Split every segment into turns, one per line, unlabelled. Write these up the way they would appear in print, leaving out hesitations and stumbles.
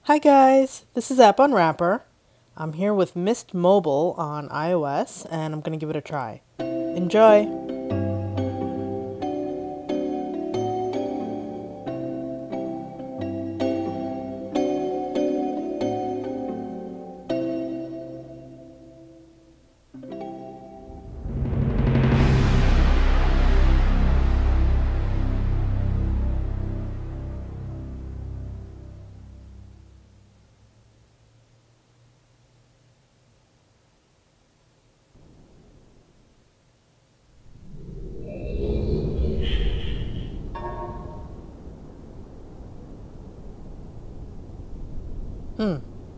Hi guys, this is App Unwrapper. I'm here with Myst Mobile on iOS and I'm going to give it a try. Enjoy! Hmm.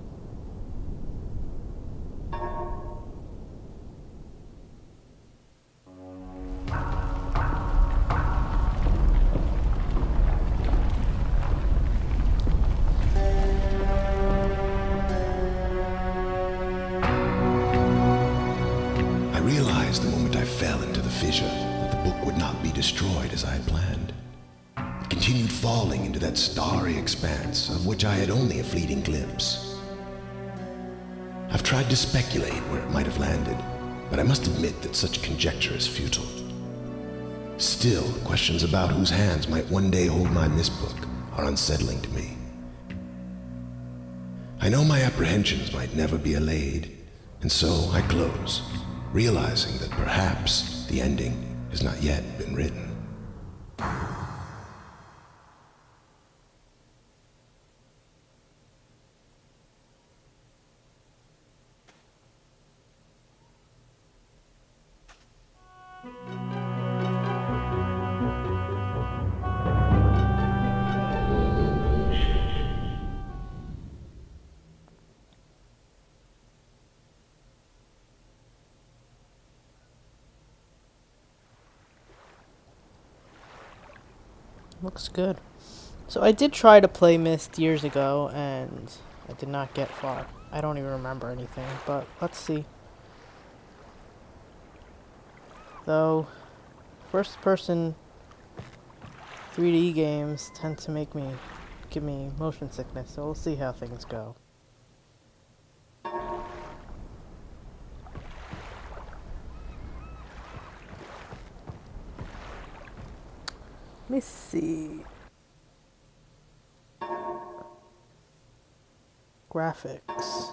I realized the moment I fell into the fissure that the book would not be destroyed as I had planned. It continued falling into that starry expanse of which I had only a fleeting glimpse. I've tried to speculate where it might have landed, but I must admit that such conjecture is futile. Still, questions about whose hands might one day hold my Myst book are unsettling to me. I know my apprehensions might never be allayed, and so I close, realizing that perhaps the ending has not yet been written.
Looks good. So I did try to play Myst years ago and I did not get far. I don't even remember anything, but let's see. Though, first person 3D games tend to give me motion sickness, so we'll see how things go. Let me see. Graphics.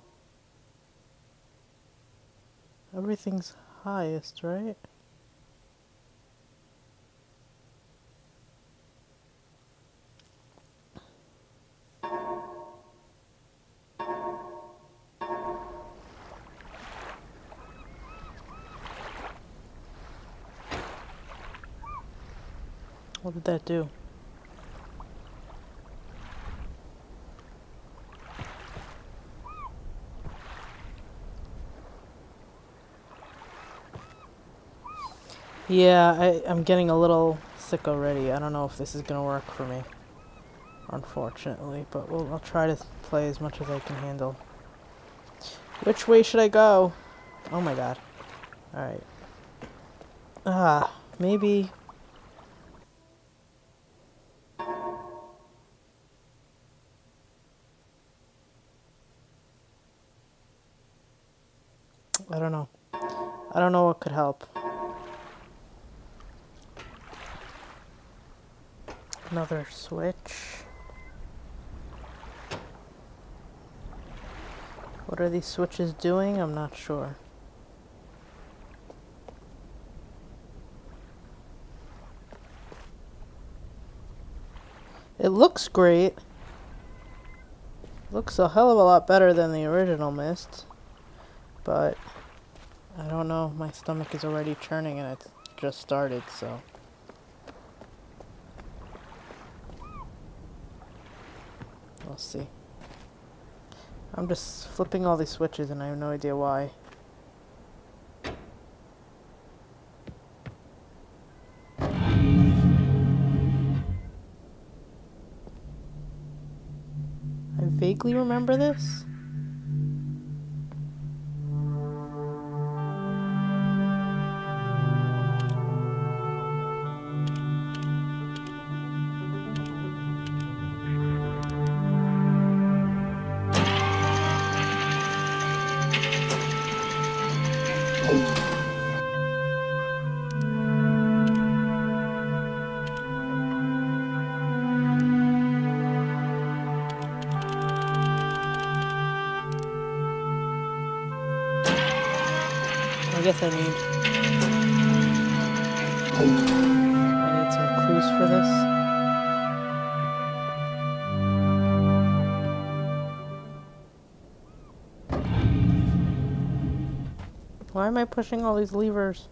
Everything's highest, right? What did that do? Yeah, I'm getting a little sick already. I don't know if this is gonna work for me, unfortunately, but I'll try to play as much as I can handle. Which way should I go? Oh my god. Alright. Maybe... I don't know. I don't know what could help. Another switch. What are these switches doing? I'm not sure. It looks great. Looks a hell of a lot better than the original Myst. But I don't know. My stomach is already churning and it's just started, so. We'll see. I'm just flipping all these switches and I have no idea why. I vaguely remember this. I guess I need some clues for this. Why am I pushing all these levers?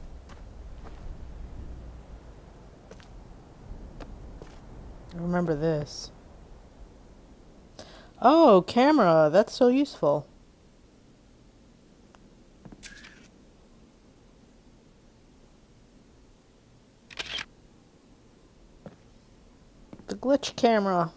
I remember this. Oh, camera! That's so useful. The glitch camera.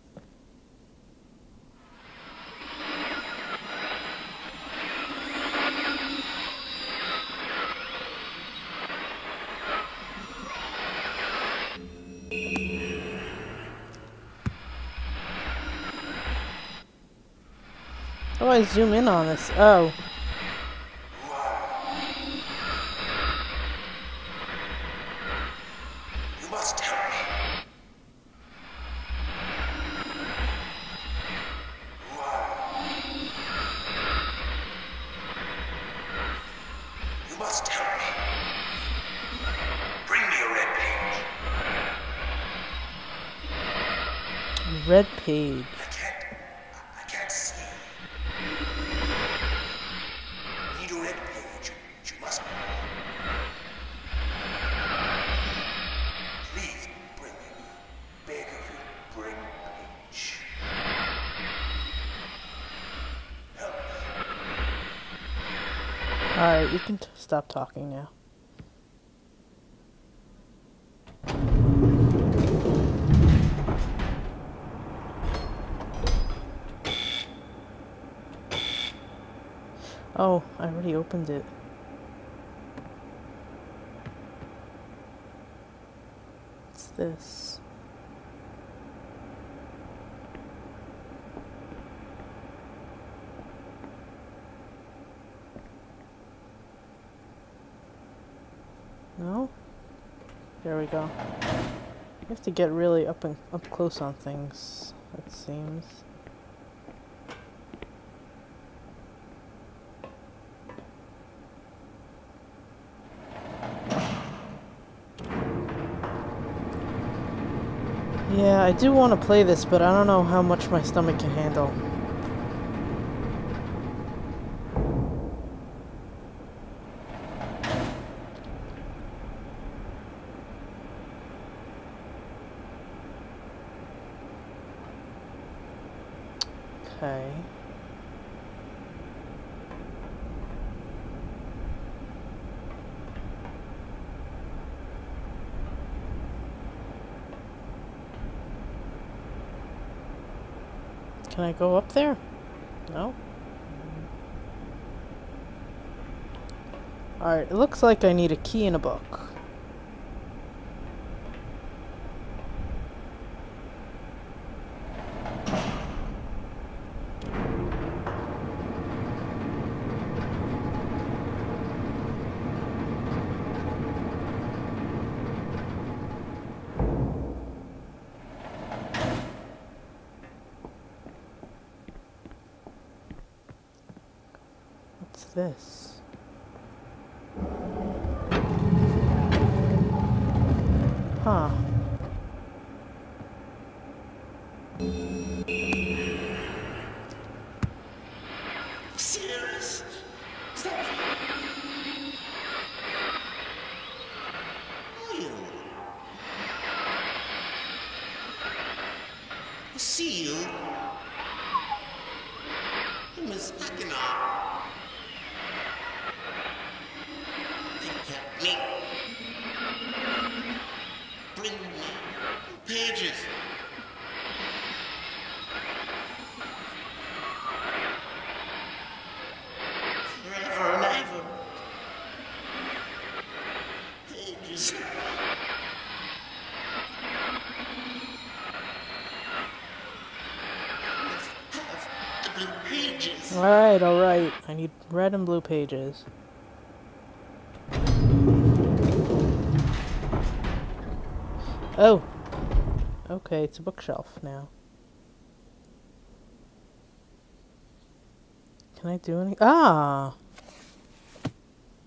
How do I zoom in on this? Oh.
You must help me. You must help me. Bring me a red page.
Red page.
I can't see. I need a red page. You must. Please bring me. Beg of you, bring page. Help me.
Alright, you can stop talking now. Oh, I already opened it. What's this? No? There we go. You have to get really up close on things, it seems. Yeah, I do want to play this, but I don't know how much my stomach can handle. Okay. Can I go up there? No? Alright, it looks like I need a key in a book. What's this? Huh.
Serious? Stop. You. I see you. You Miss Mackinac. Help me. Bring me pages. Forever and ever. Pages. Have the blue pages.
Alright, alright. I need red and blue pages. Oh! Okay, it's a bookshelf now. Can I do any? Ah!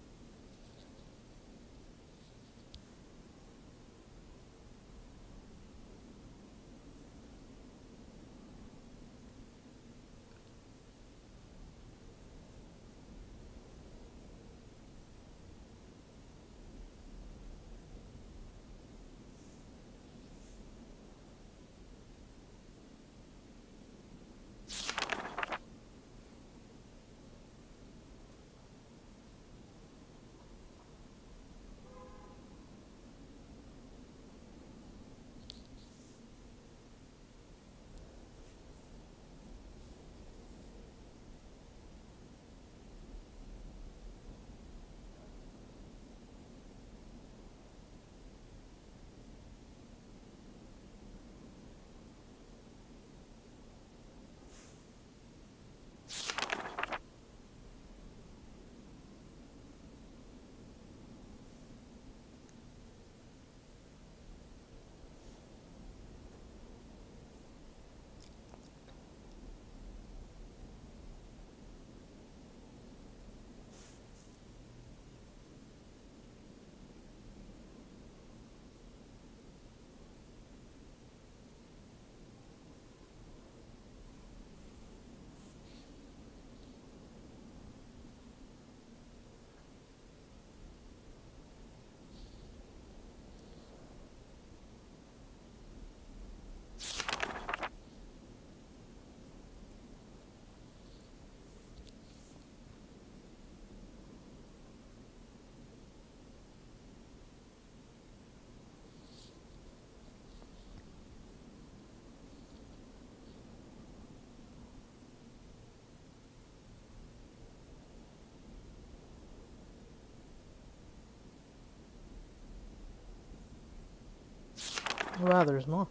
Wow, there's more.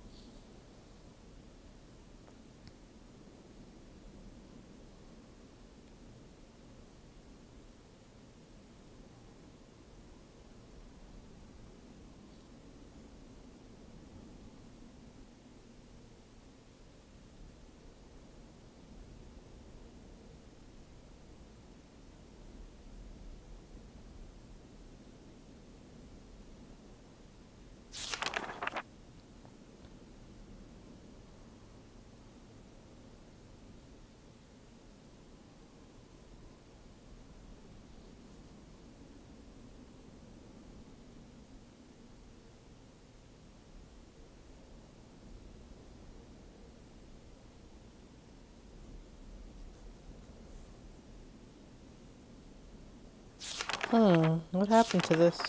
What happened to this?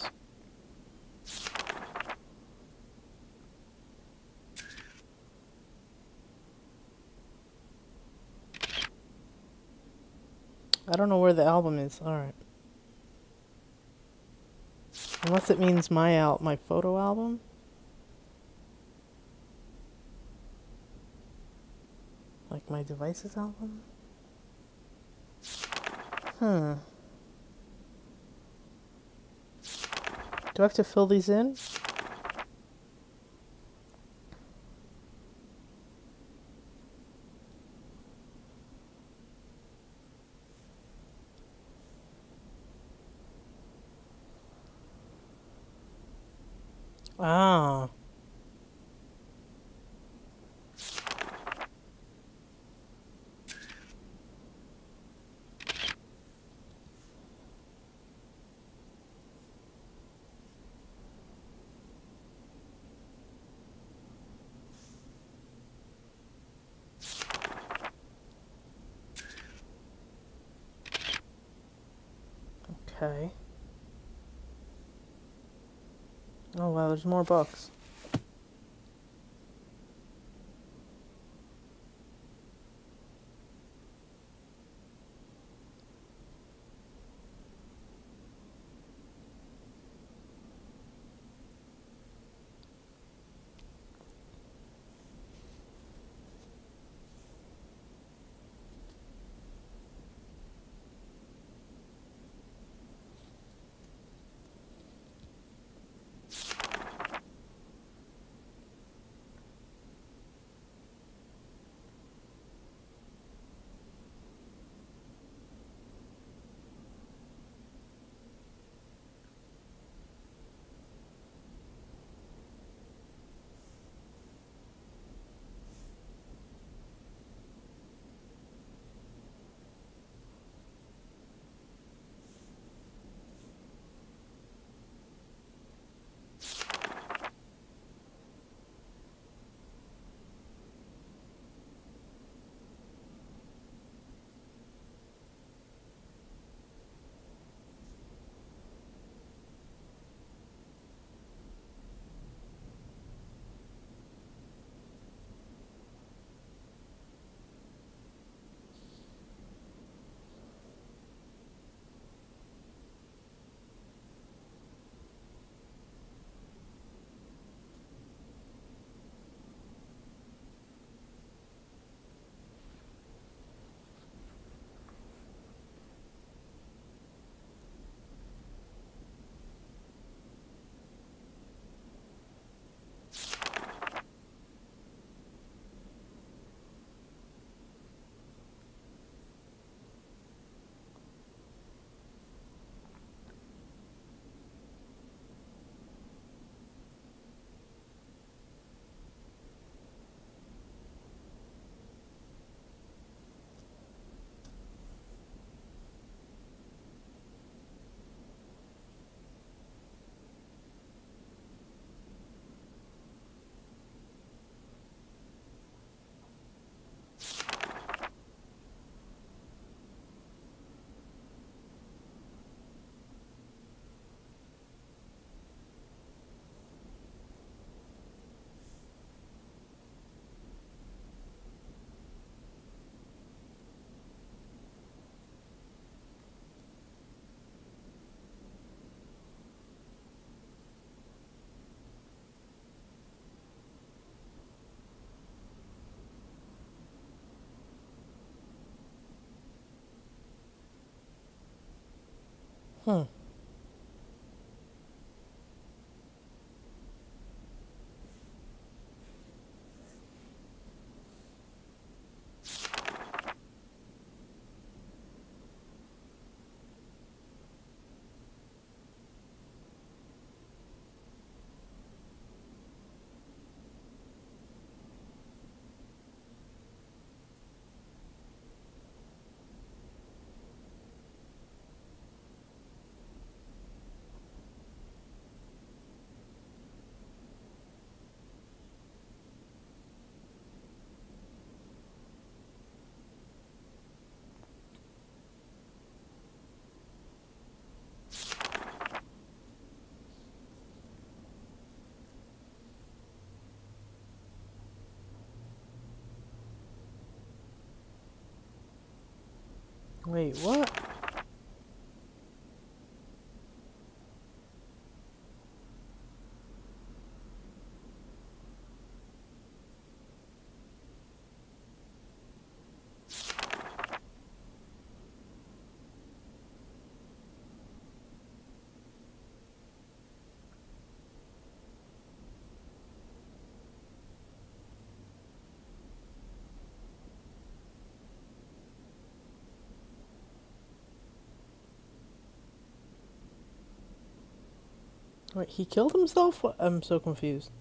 I don't know where the album is. Alright. Unless it means my photo album? Like my devices album? Do I have to fill these in? Ah. Okay. Oh wow, there's more books. Hmm. Wait, what? Wait, he killed himself? What? I'm so confused.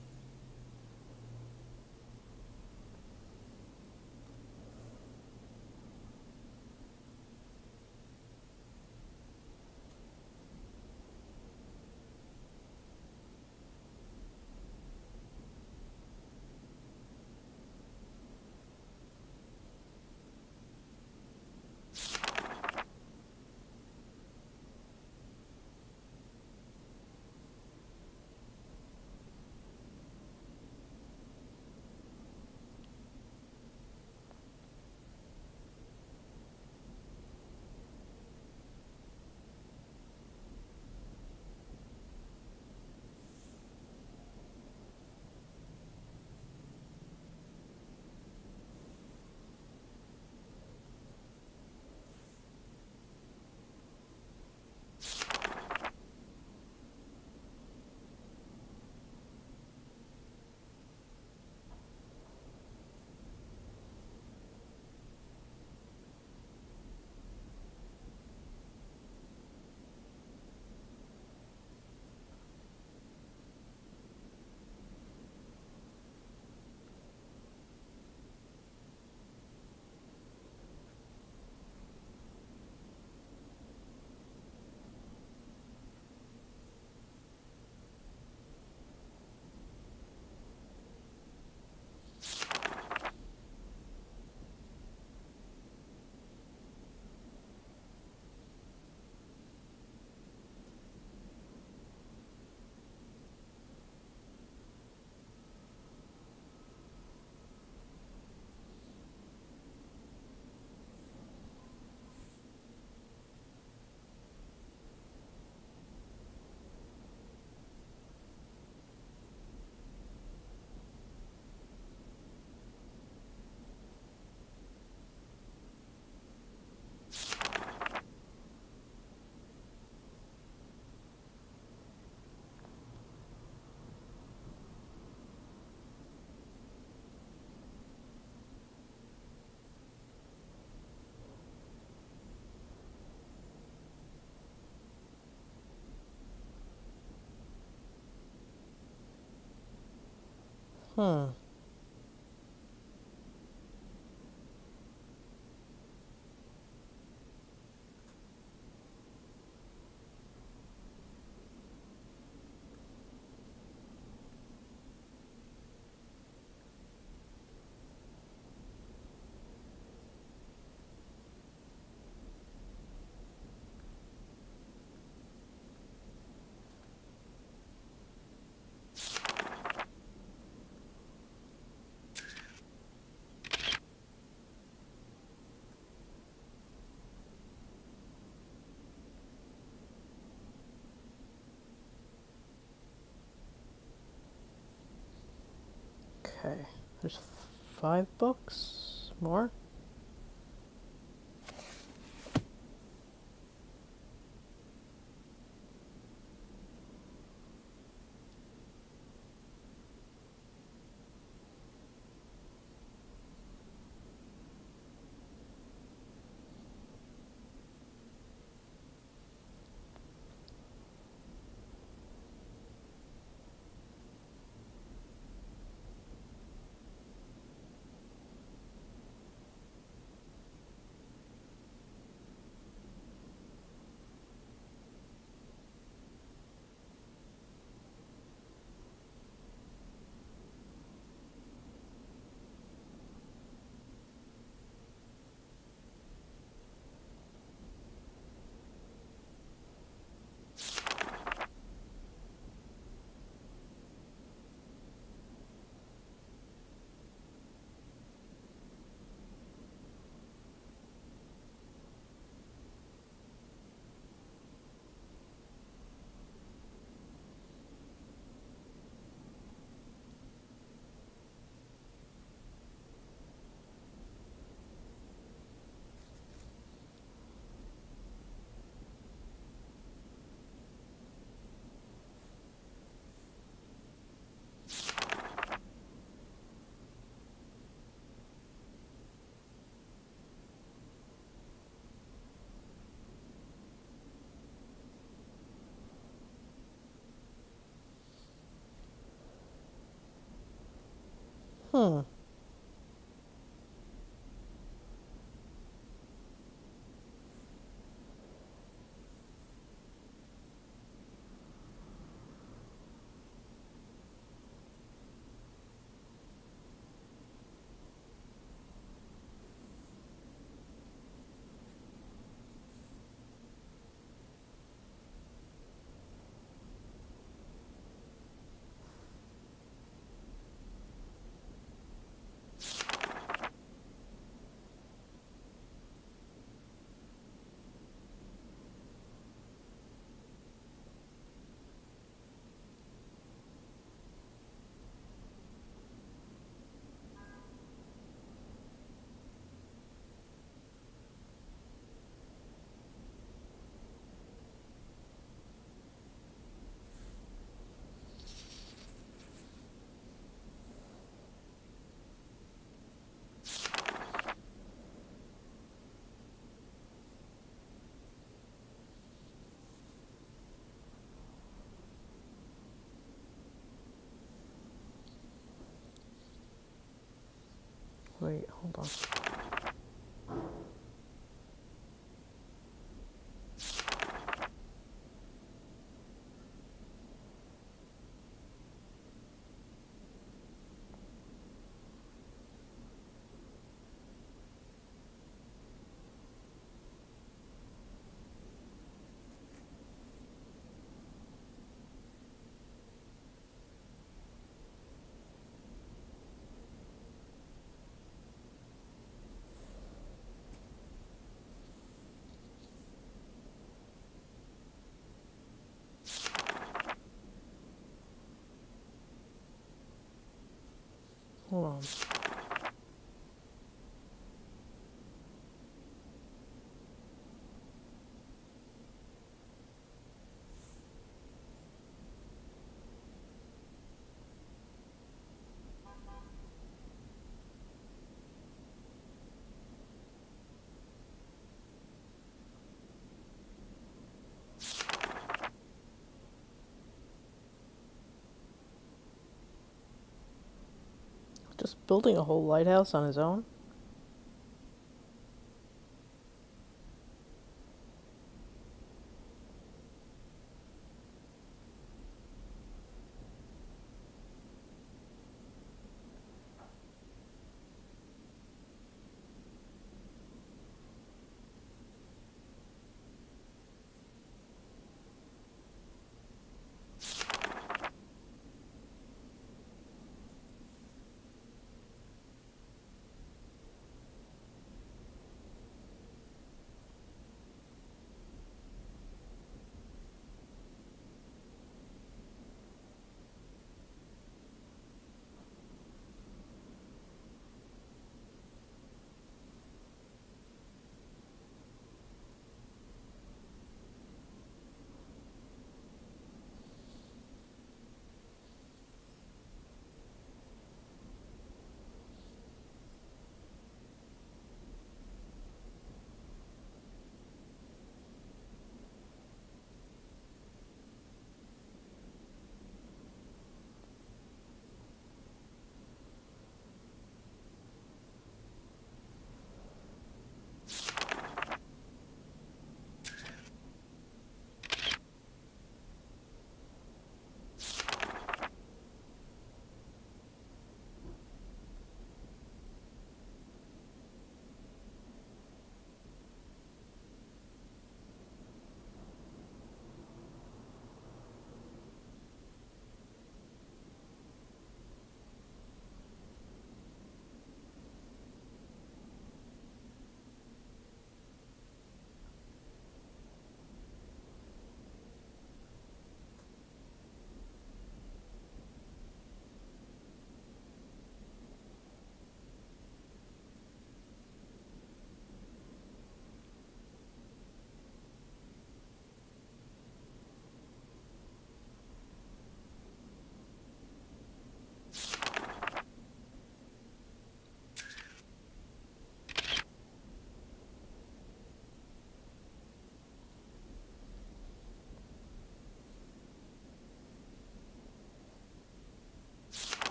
Hmm. Okay. There's 5 books more? Hmm. Wait, hold on. Hold on. Just building a whole lighthouse on his own?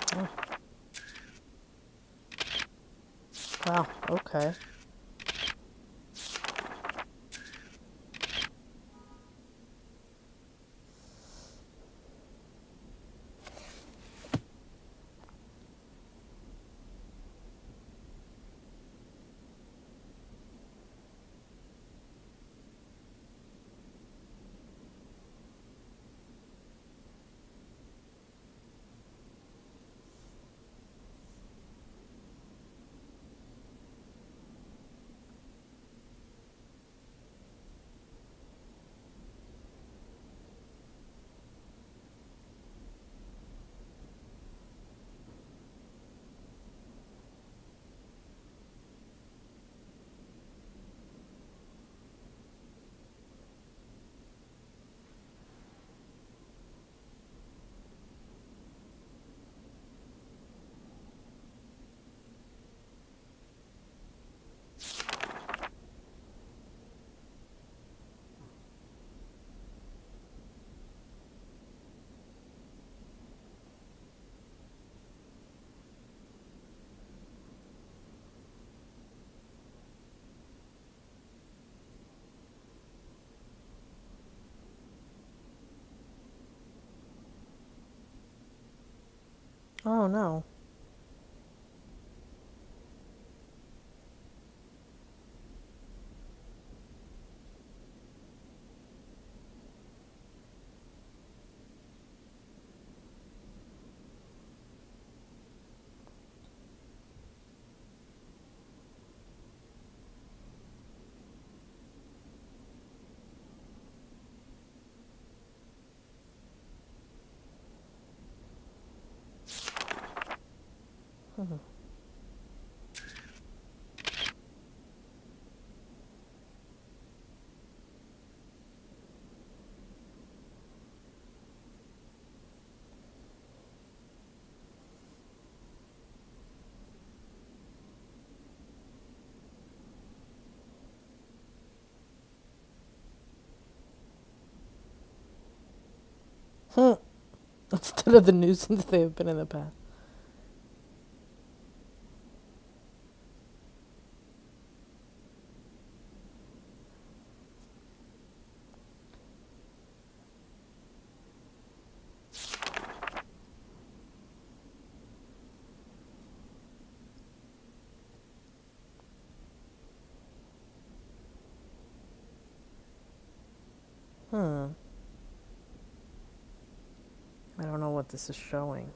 Oh. Wow, okay. Oh no. Hmm. Hmm. Instead of the nuisance they have been in the past. Hmm. I don't know what this is showing.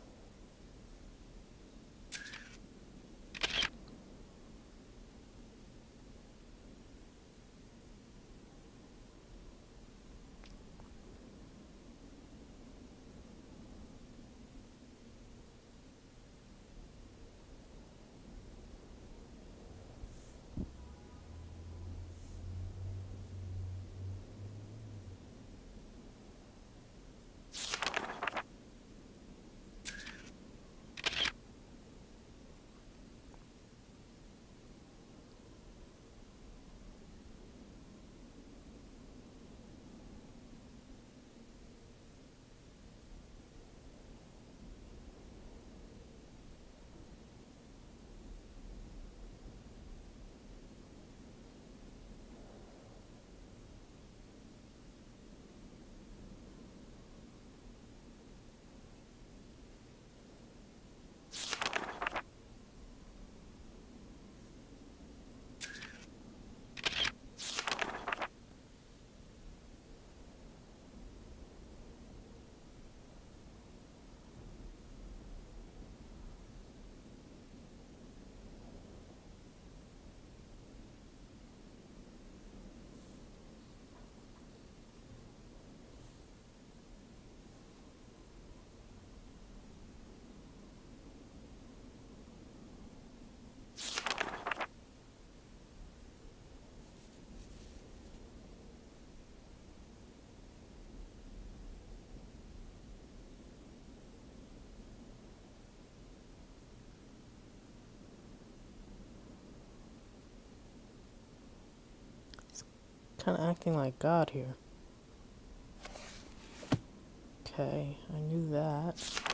Kind of acting like God here. Okay, I knew that.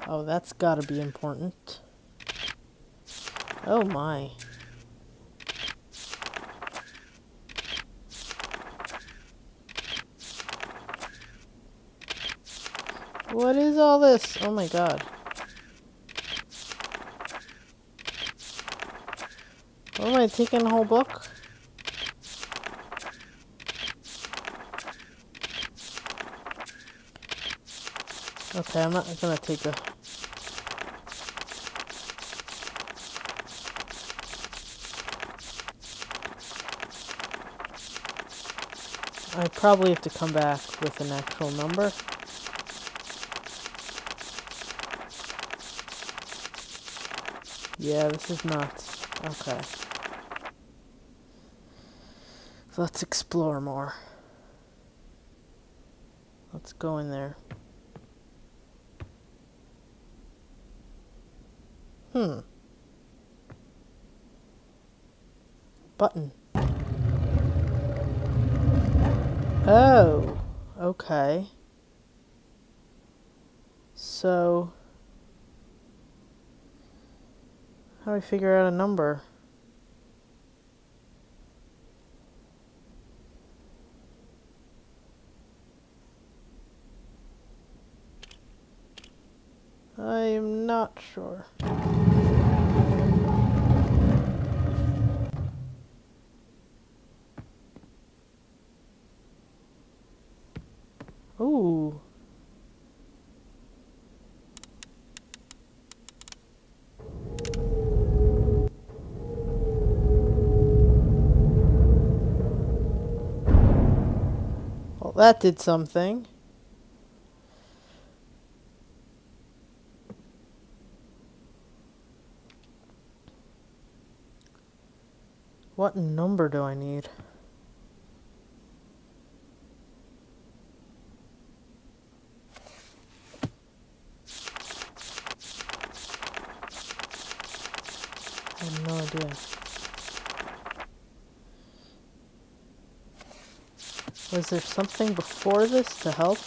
Oh, that's gotta be important. Oh my. What is all this? Oh my god. What am I taking the whole book? Okay, I'm not gonna take a... I probably have to come back with an actual number. Yeah, this is nuts. Okay. So let's explore more. Let's go in there. Button. Oh, okay. So, how do I figure out a number? I am not sure. Ooh. Well, that did something. What number do I need? I have no idea. Was there something before this to help?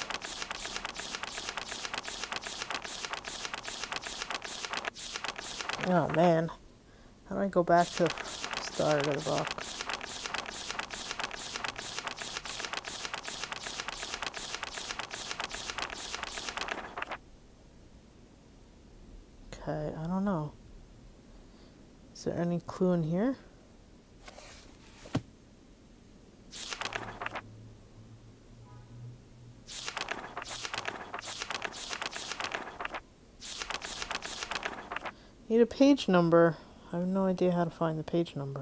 Oh man. How do I go back to the start of the book? Okay, I don't know. Is there any clue in here? Need a page number. I have no idea how to find the page number.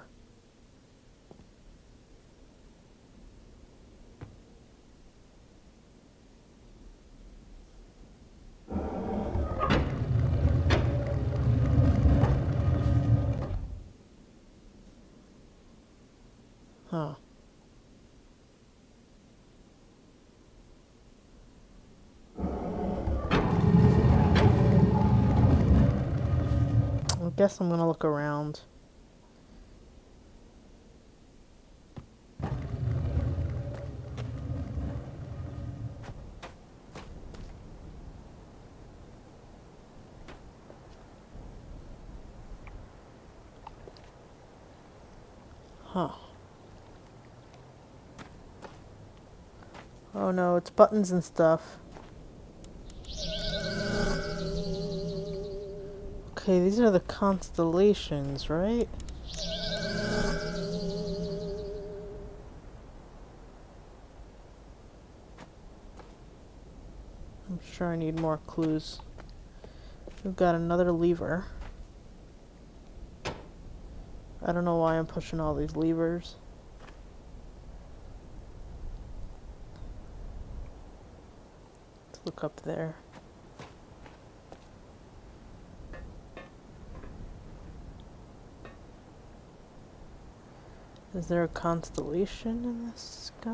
Huh. I guess I'm gonna look around. Huh. Oh no, it's buttons and stuff. Okay, these are the constellations, right? I'm sure I need more clues. We've got another lever. I don't know why I'm pushing all these levers. Let's look up there. Is there a constellation in the sky?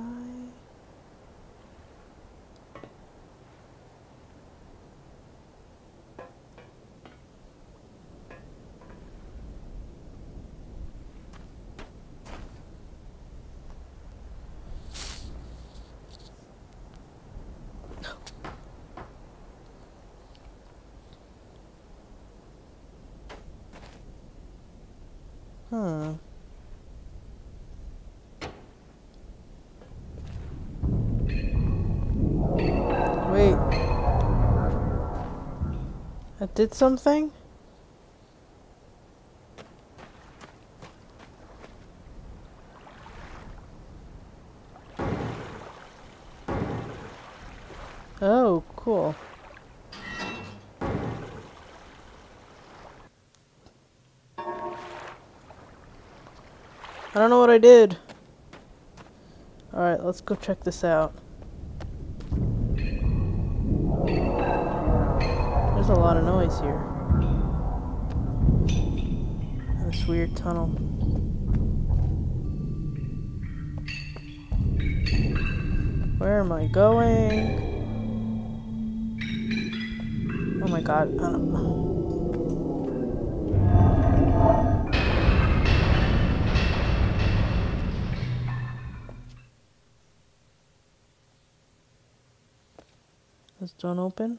Wait. That did something? Oh, cool. I don't know what I did. Alright, let's go check this out. There's a lot of noise here. This weird tunnel. Where am I going? Oh my god. This don't open?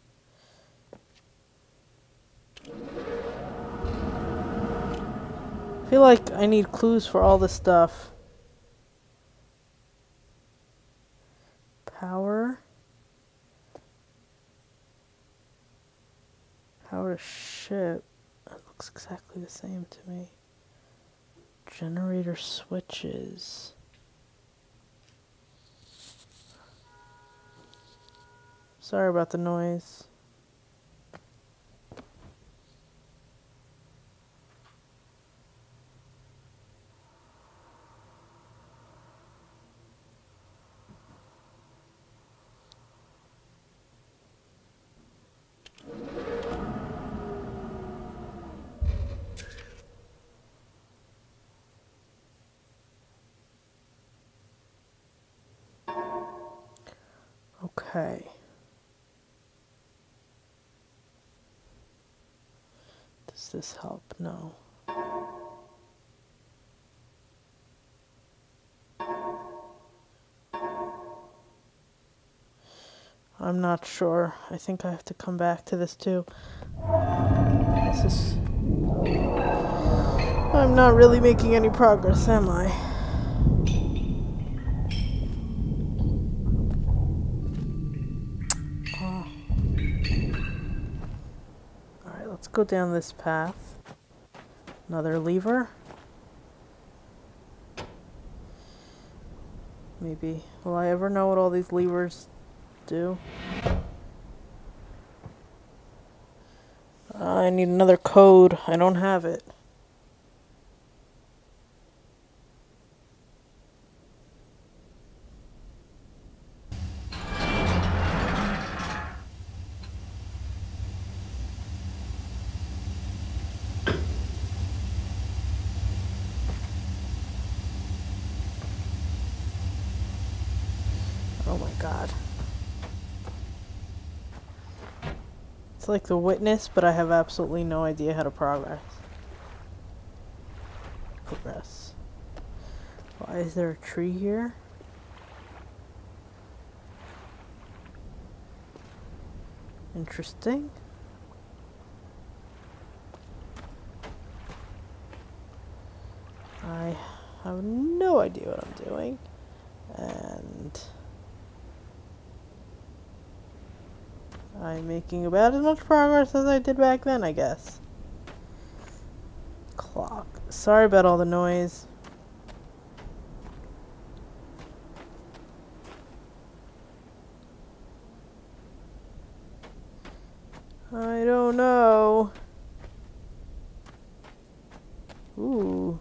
I feel like I need clues for all this stuff. Power. Power to ship. It looks exactly the same to me. Generator switches. Sorry about the noise. Okay. Does this help? No. I'm not sure. I think I have to come back to this too. This is... I'm not really making any progress, am I? Oh. Alright, let's go down this path. Another lever. Maybe. Will I ever know what all these levers do? I need another code. I don't have it. Oh my god. It's like The Witness, but I have absolutely no idea how to progress. Why is there a tree here? Interesting. I have no idea what I'm doing. And I'm making about as much progress as I did back then, I guess. Clock. Sorry about all the noise. I don't know. Ooh.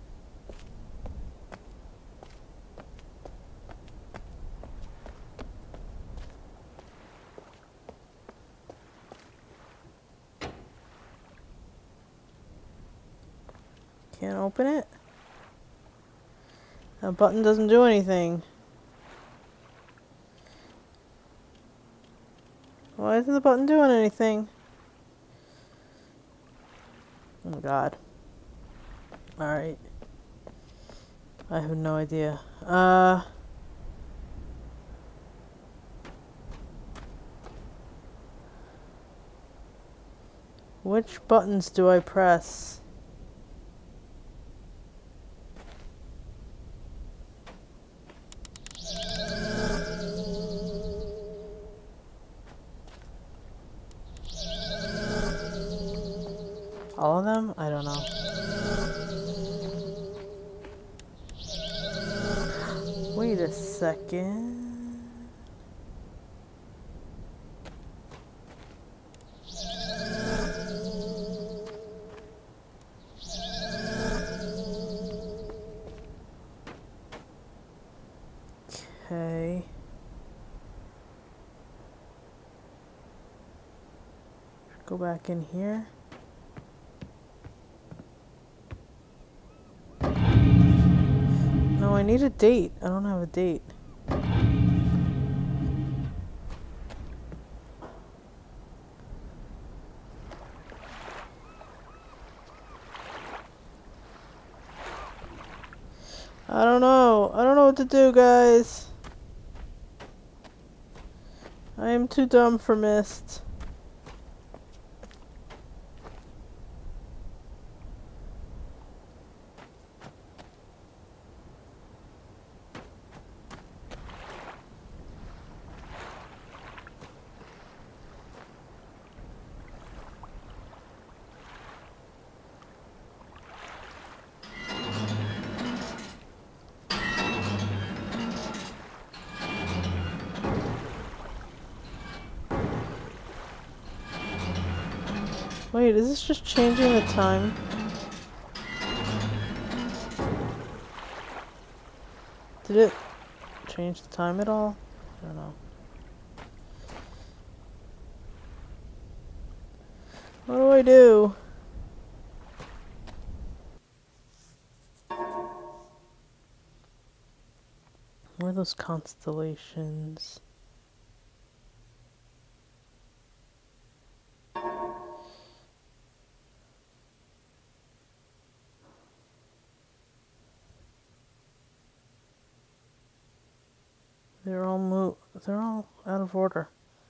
Can't open it? That button doesn't do anything. Why isn't the button doing anything? Oh god. Alright. I have no idea. Which buttons do I press? All of them? I don't know. Wait a second. Okay. Go back in here. No, I need a date. I don't have a date. I don't know. I don't know what to do, guys. I am too dumb for Myst. Wait, is this just changing the time? Did it change the time at all? I don't know. What do I do? Where are those constellations? They're all out of order.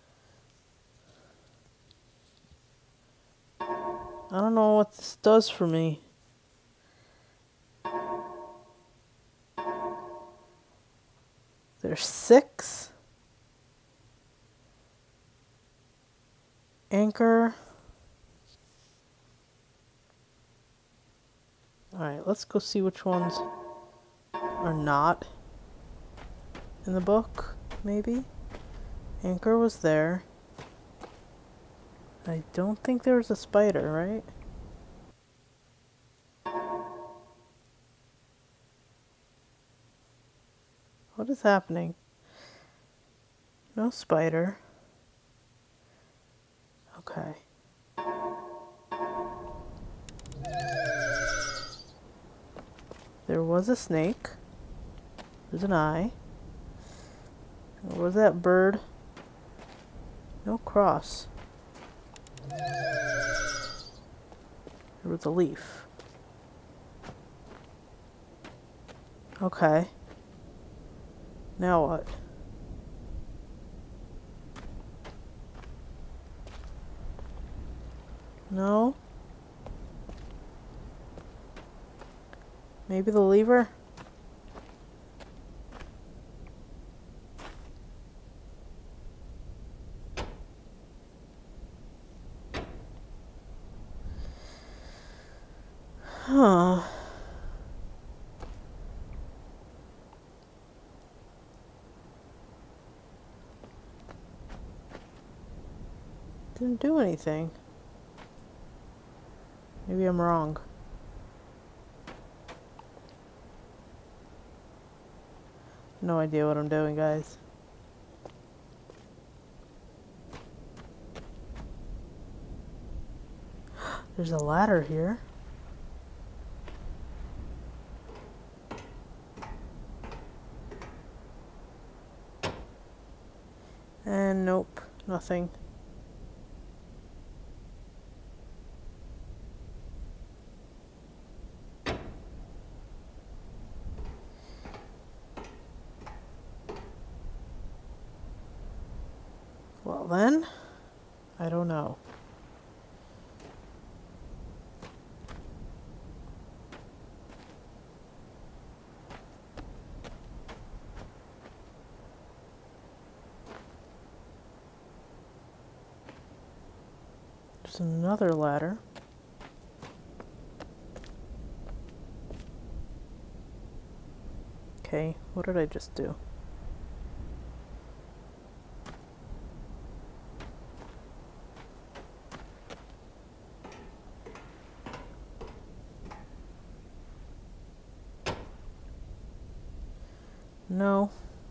I don't know what this does for me. There's 6. Anchor. Alright, let's go see which ones are not in the book, maybe. Anchor was there. I don't think there was a spider, right? What is happening? No spider. Okay. There was a snake. There's an eye. What was that bird? No cross. There was a leaf. Okay. Now what? No? Maybe the lever? Huh. Didn't do anything. Maybe I'm wrong. No idea what I'm doing, guys. There's a ladder here. And nope, nothing. Well then, I don't know. There's another ladder. Okay, what did I just do? No.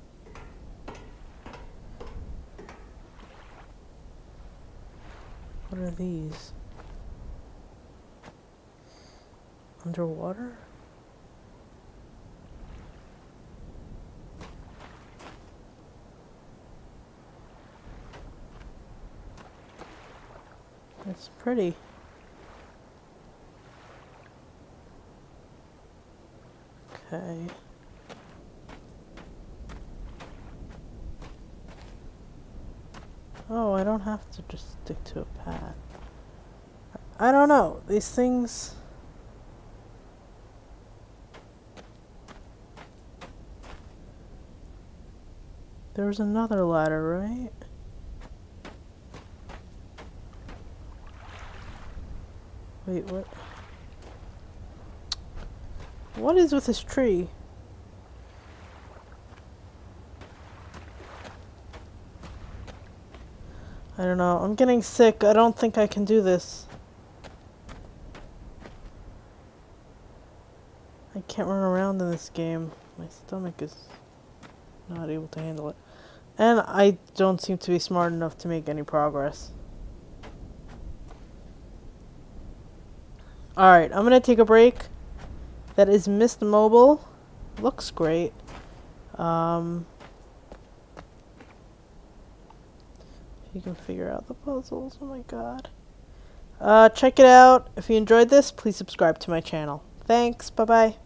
What are these? Underwater? It's pretty. Okay. Oh, I don't have to just stick to a path. I don't know. These things... There was another ladder, right? Wait, what? What is with this tree? I don't know. I'm getting sick. I don't think I can do this. I can't run around in this game. My stomach is not able to handle it. And I don't seem to be smart enough to make any progress. Alright, I'm gonna take a break. That is Myst Mobile. Looks great. You can figure out the puzzles. Oh my god. Check it out. If you enjoyed this, please subscribe to my channel. Thanks. Bye-bye.